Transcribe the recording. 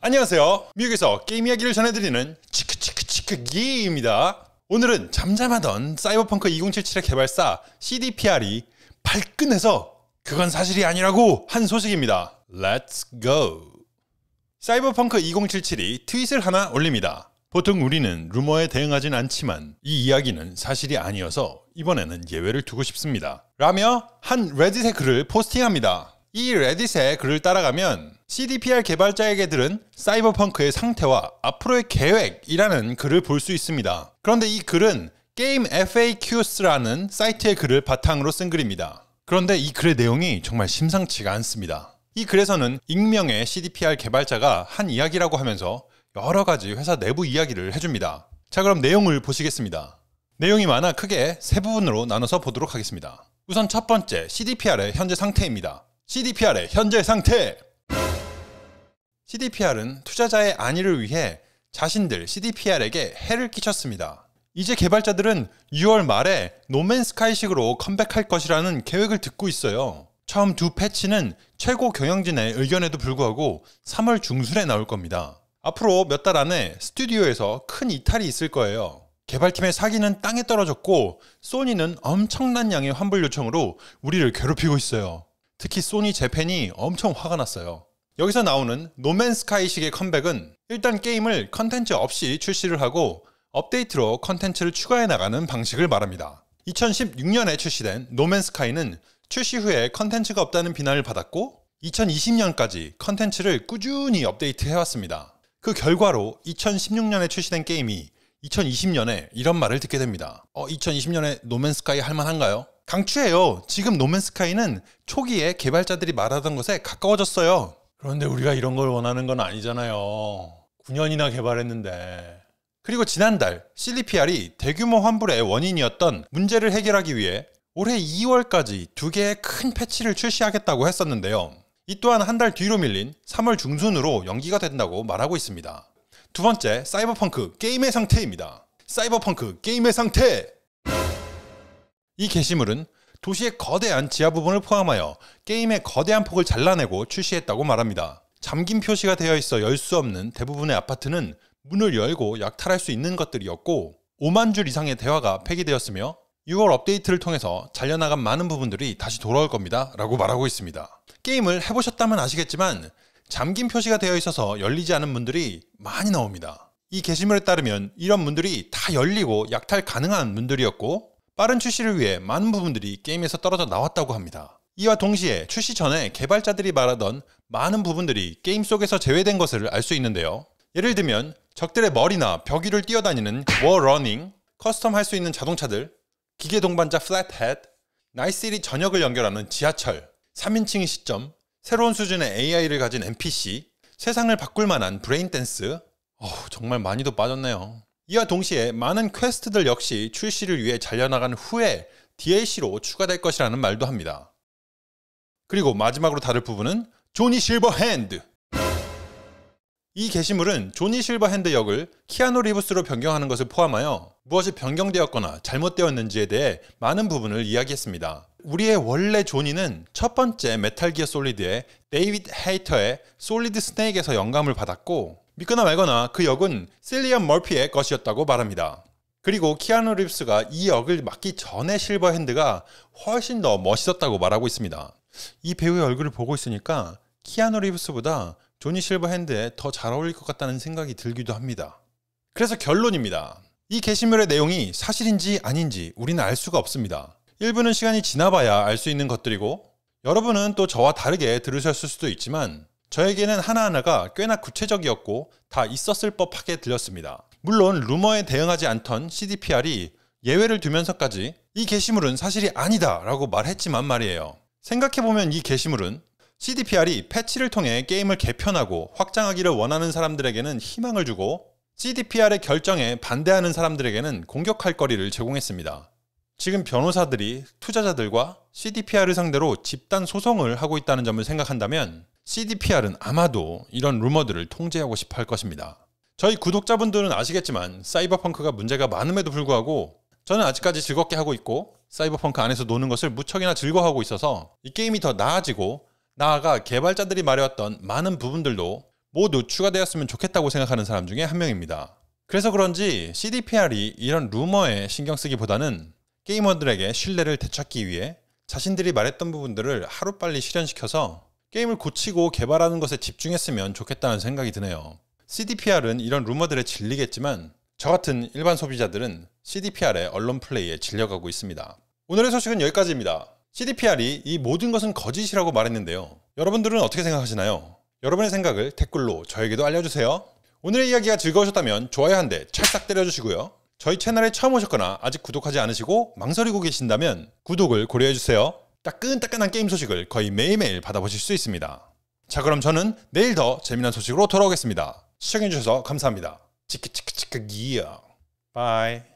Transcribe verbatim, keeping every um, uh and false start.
안녕하세요. 미국에서 게임 이야기를 전해드리는 치크치크치크 기입니다. 오늘은 잠잠하던 사이버펑크 이천칠십칠의 개발사 씨디피알이 발끈해서 그건 사실이 아니라고 한 소식입니다. Let's go. 사이버펑크 이천칠십칠이 트윗을 하나 올립니다. 보통 우리는 루머에 대응하진 않지만 이 이야기는 사실이 아니어서 이번에는 예외를 두고 싶습니다. 라며 한 레딧의 글을 포스팅합니다. 이 레딧의 글을 따라가면 씨디피알 개발자에게 들은 사이버펑크의 상태와 앞으로의 계획이라는 글을 볼 수 있습니다. 그런데 이 글은 게임 에프에이큐스라는 사이트의 글을 바탕으로 쓴 글입니다. 그런데 이 글의 내용이 정말 심상치가 않습니다. 이 글에서는 익명의 씨디피알 개발자가 한 이야기라고 하면서 여러 가지 회사 내부 이야기를 해줍니다. 자, 그럼 내용을 보시겠습니다. 내용이 많아 크게 세 부분으로 나눠서 보도록 하겠습니다. 우선 첫 번째, 씨디피알의 현재 상태입니다. 씨디피알의 현재 상태! 씨디피알은 투자자의 안위를 위해 자신들 씨디피알에게 해를 끼쳤습니다. 이제 개발자들은 유월 말에 노맨스카이식으로 컴백할 것이라는 계획을 듣고 있어요. 처음 두 패치는 최고 경영진의 의견에도 불구하고 삼월 중순에 나올 겁니다. 앞으로 몇 달 안에 스튜디오에서 큰 이탈이 있을 거예요. 개발팀의 사기는 땅에 떨어졌고 소니는 엄청난 양의 환불 요청으로 우리를 괴롭히고 있어요. 특히 소니 재팬이 엄청 화가 났어요. 여기서 나오는 노맨스카이식의 컴백은 일단 게임을 컨텐츠 없이 출시를 하고 업데이트로 컨텐츠를 추가해 나가는 방식을 말합니다. 이천십육 년에 출시된 노맨스카이는 출시 후에 컨텐츠가 없다는 비난을 받았고 이천이십 년까지 컨텐츠를 꾸준히 업데이트해왔습니다. 그 결과로 이천십육 년에 출시된 게임이 이천이십 년에 이런 말을 듣게 됩니다. 어, 이천이십 년에 노맨스카이 할만한가요? 강추해요. 지금 노맨스카이는 초기에 개발자들이 말하던 것에 가까워졌어요. 그런데 우리가 이런 걸 원하는 건 아니잖아요. 구 년이나 개발했는데. 그리고 지난달 씨디피알이 대규모 환불의 원인이었던 문제를 해결하기 위해 올해 이월까지 두 개의 큰 패치를 출시하겠다고 했었는데요. 이 또한 한 달 뒤로 밀린 삼월 중순으로 연기가 된다고 말하고 있습니다. 두 번째, 사이버펑크 게임의 상태입니다. 사이버펑크 게임의 상태! 이 게시물은 도시의 거대한 지하 부분을 포함하여 게임의 거대한 폭을 잘라내고 출시했다고 말합니다. 잠긴 표시가 되어 있어 열 수 없는 대부분의 아파트는 문을 열고 약탈할 수 있는 것들이었고 오만 줄 이상의 대화가 폐기되었으며 유월 업데이트를 통해서 잘려나간 많은 부분들이 다시 돌아올 겁니다 라고 말하고 있습니다. 게임을 해보셨다면 아시겠지만 잠긴 표시가 되어 있어서 열리지 않은 문들이 많이 나옵니다. 이 게시물에 따르면 이런 문들이 다 열리고 약탈 가능한 문들이었고 빠른 출시를 위해 많은 부분들이 게임에서 떨어져 나왔다고 합니다. 이와 동시에 출시 전에 개발자들이 말하던 많은 부분들이 게임 속에서 제외된 것을 알 수 있는데요. 예를 들면 적들의 머리나 벽 위를 뛰어다니는 워러닝, 커스텀 할 수 있는 자동차들, 기계 동반자 플랫헤드, 나이트시티 전역을 연결하는 지하철, 삼인칭의 시점, 새로운 수준의 에이아이를 가진 엔피씨, 세상을 바꿀 만한 브레인댄스, 어후, 정말 많이도 빠졌네요. 이와 동시에 많은 퀘스트들 역시 출시를 위해 잘려나간 후에 디엘씨로 추가될 것이라는 말도 합니다. 그리고 마지막으로 다룰 부분은 조니 실버핸드! 이 게시물은 조니 실버핸드 역을 키아누 리브스로 변경하는 것을 포함하여 무엇이 변경되었거나 잘못되었는지에 대해 많은 부분을 이야기했습니다. 우리의 원래 조니는 첫 번째 메탈 기어 솔리드의 데이비드 헤이터의 솔리드 스네이크에서 영감을 받았고 믿거나 말거나 그 역은 실리언 머피의 것이었다고 말합니다. 그리고 키아누 리브스가 이 역을 맡기 전에 실버핸드가 훨씬 더 멋있었다고 말하고 있습니다. 이 배우의 얼굴을 보고 있으니까 키아누 리브스보다 조니 실버핸드에 더 잘 어울릴 것 같다는 생각이 들기도 합니다. 그래서 결론입니다. 이 게시물의 내용이 사실인지 아닌지 우리는 알 수가 없습니다. 일부는 시간이 지나봐야 알 수 있는 것들이고 여러분은 또 저와 다르게 들으셨을 수도 있지만 저에게는 하나하나가 꽤나 구체적이었고 다 있었을 법하게 들렸습니다. 물론 루머에 대응하지 않던 씨디피알이 예외를 두면서까지 이 게시물은 사실이 아니다 라고 말했지만 말이에요. 생각해보면 이 게시물은 씨디피알이 패치를 통해 게임을 개편하고 확장하기를 원하는 사람들에게는 희망을 주고 씨디피알의 결정에 반대하는 사람들에게는 공격할 거리를 제공했습니다. 지금 변호사들이 투자자들과 씨디피알을 상대로 집단 소송을 하고 있다는 점을 생각한다면 씨디피알은 아마도 이런 루머들을 통제하고 싶어 할 것입니다. 저희 구독자분들은 아시겠지만 사이버펑크가 문제가 많음에도 불구하고 저는 아직까지 즐겁게 하고 있고 사이버펑크 안에서 노는 것을 무척이나 즐거워하고 있어서 이 게임이 더 나아지고 나아가 개발자들이 말해왔던 많은 부분들도 모두 추가되었으면 좋겠다고 생각하는 사람 중에 한 명입니다. 그래서 그런지 씨디피알이 이런 루머에 신경 쓰기보다는 게이머들에게 신뢰를 되찾기 위해 자신들이 말했던 부분들을 하루빨리 실현시켜서 게임을 고치고 개발하는 것에 집중했으면 좋겠다는 생각이 드네요. 씨디피알은 이런 루머들에 질리겠지만 저 같은 일반 소비자들은 씨디피알의 언론 플레이에 질려가고 있습니다. 오늘의 소식은 여기까지입니다. 씨디피알이 이 모든 것은 거짓이라고 말했는데요. 여러분들은 어떻게 생각하시나요? 여러분의 생각을 댓글로 저에게도 알려주세요. 오늘의 이야기가 즐거우셨다면 좋아요 한 대 찰싹 때려주시고요. 저희 채널에 처음 오셨거나 아직 구독하지 않으시고 망설이고 계신다면 구독을 고려해주세요. 따끈따끈한 게임 소식을 거의 매일매일 받아보실 수 있습니다. 자, 그럼 저는 내일 더 재미난 소식으로 돌아오겠습니다. 시청해주셔서 감사합니다. 치크치크치크 기어 바이.